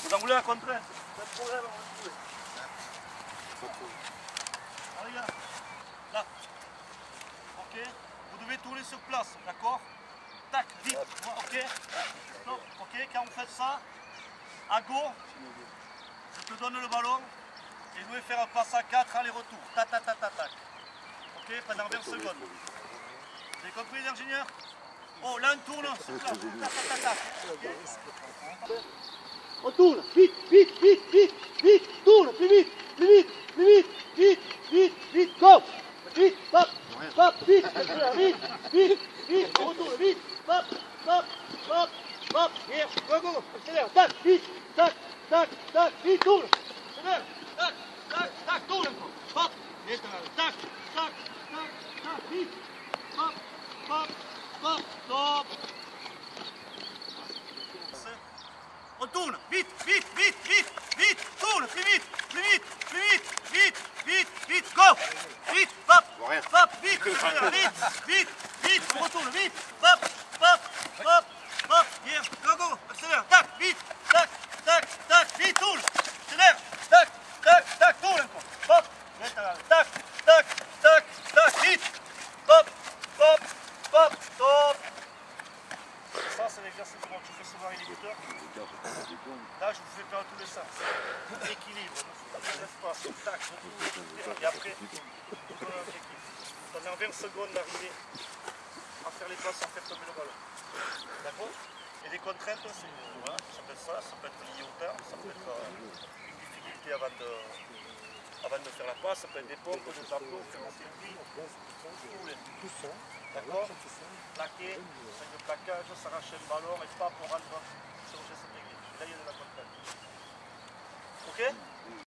Vous en voulez un contraire? Pas de problème, on va le trouver. Allez, gars. Là. Ok. Vous devez tourner sur place, d'accord? Tac, vite. Ok. Stop. Ok, quand vous faites ça, à go, je te donne le ballon et vous devez faire un passe à 4 aller-retour. Tac, tac, tac, tac, tac. Ok, pendant 20 secondes. Vous avez compris, l'ingénieur? Oh, là, on tourne sur place. Tac, tac, tac, tac. Okay. On tourne, vite, vite, vite, vite, vite, tourne, plus vite, plus vite, plus vite, vite, vite, vite, go, vite, hop, hop, vite, vite, vite, vite, on retourne, vite, hop, hop, hop, hop, here, go, go, accélère, tac, vite, tac, tac, tac, vite, tourne, accélère, tac, tac, tac, tourne encore, hop, vite, tac, tac, tac, tac, vite, hop, hop, hop, stop. On tourne, vite, vite, vite, vite, vite, tourne, plus vite, plus vite, plus vite, vite, vite, vite, go, vite, hop, hop, vite, vite, vite, vite, on retourne, vite, hop, hop, hop, hop, here, go, go, accélère, tac, vite, tac, tac, tac, vite, tourne, accélère, tac, tac, tac, tourne encore, hop, vite, tac, tac, tac, tac, vite, hop, hop, hop, stop. Ça, c'est l'exercice que tu fais souvent avec les lutteurs. Là, je vous fais faire tous les sens. Équilibre, l'espace, tac, et après, vous donnez un objectif. Pendant 20 secondes d'arriver à faire les passes sans faire tomber le ballon. D'accord? Et les contraintes, c'est voilà, ça peut être ça, ça peut être lié au temps, ça peut être une difficulté avant de faire la passe, ça peut être des pompes, des tableaux, faire un circuit, tous les. D'accord? Plaquer, c'est le plaquage, s'arracher le ballon et pas pour rendre sur le geste technique. Là, il y a de la contrainte. Ok?